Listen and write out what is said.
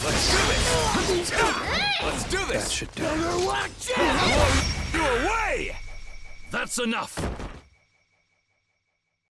Let's do this! Let's do this! That should do. Blow you away! That's enough!